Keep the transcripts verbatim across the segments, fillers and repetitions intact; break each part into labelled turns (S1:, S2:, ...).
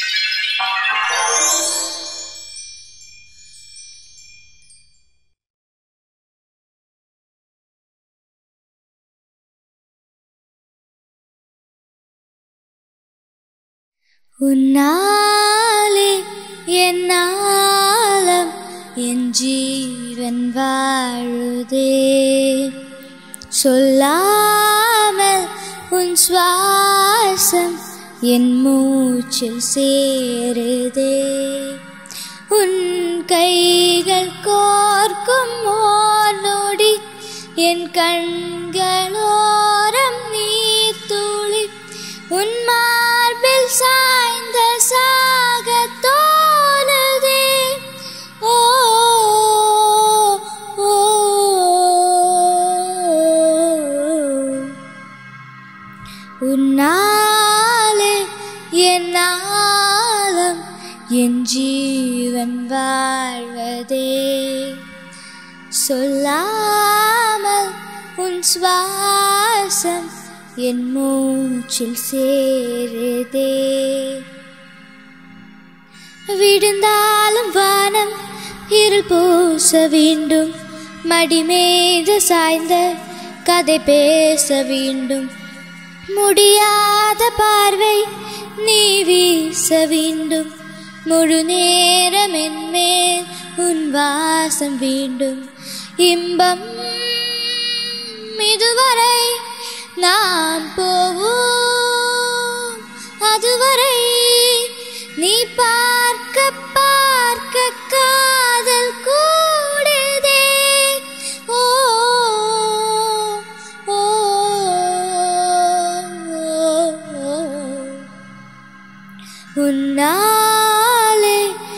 S1: உன்னாலே என்னாலம் என் ஜீவன் வாழுதே, சொல்லாமல் உன் சுவாசம் என் மூச்சில் சேருதே. உன் கைகள் கோர்க்கும் ஓர் நொடி என் கண்களோரம் நீர் துளி உன் மார்பில் சாய்ந்த சாக தோணுதே. ஓ ஓ உன்னாலே என்னாலம் என் ஜீவன் வாழ்வதே, சொல்லாமல் உன் சுவாசம் என் மூச்சில் சேருதே. விடுந்தாலும் வானம் இருள் பூச வேண்டும், மடிமேது சாய்ந்த கதை பேச வேண்டும், முடியாத பார்வை நீ வீச வேண்டும், முழு நேரம் என்மேல் உன் வாசம் வேண்டும். இன்பம் இதுவரை நாம் போவோம், அதுவரை நீ பார்க்க பார்க்க காதல் கூடுதே. ஓ ஓ உன்னாலே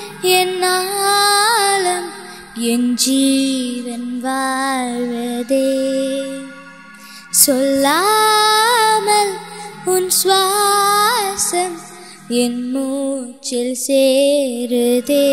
S1: என்னாலம் என் ஜீவன் வாழ்வதே, சொல்லாமல் உன் சுவாசம் என் மூச்சில் சேருதே.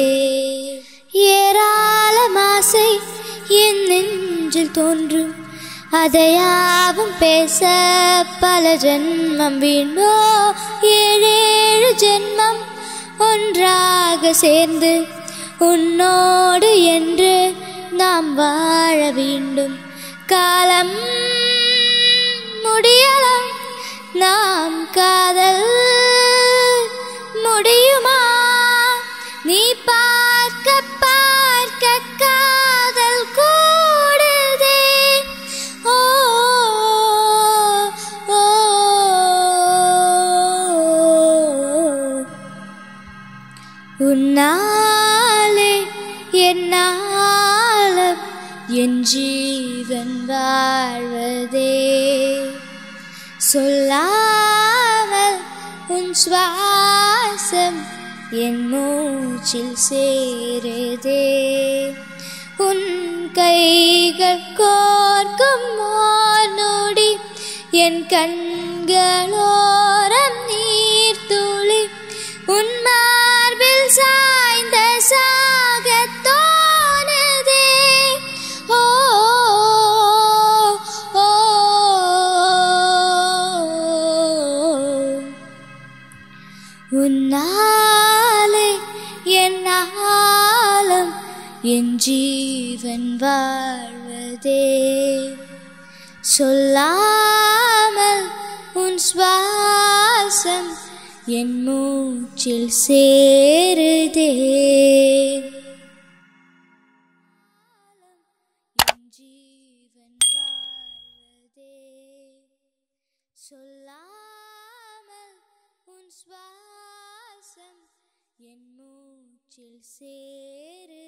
S1: ஏராளம் ஆசை என் நெஞ்சில் தோன்றும், அதையாவும் பேச பல ஜென்மம் வேண்டோ. ஏழேழு ஜென்மம் ஒன்றாக சேர்ந்து உன்னோடு என்று நாம் வாழ வேண்டும். காலம் முடியலாம், நாம் காதல் முடியுமா? நீ பார்க்க பார்க்க காதல் கூடுதே. ஓ ஓ உன்னாலே என்னாலம் என் ஜீவன் வாழ்வதே, சொல்லாமல் உன் சுவாசம் என் மூச்சில் சேருதே. உன் கைகள் கோர்க்கும் ஓர் நொடி என் கண்களோரம் நீர் துளி உன் மார்பில் சாய்ந்த சாக தோணுதே. ஓ ஓ உன்னாலே என்னாலம் என் ஜீவன் வாழ்வதே, சொல்லாமல் உன் சுவாசம் என் மூச்சில் சேருதே. என் ஜீவன் வாழ்வதே, சொல்லாமல் உன் சுவாசம் என் மூச்சில் சேரு.